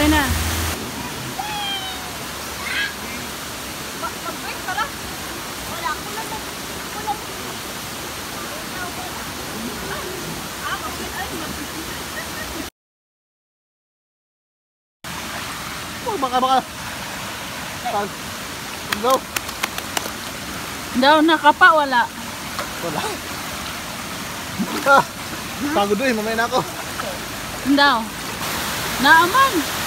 Okay na. Mag-break ka lang. Wala ko lang. Oh, baka. Go. Daw nakapa wala. Wala. Pagod doon, mamaya na ako. Daw. Naaman.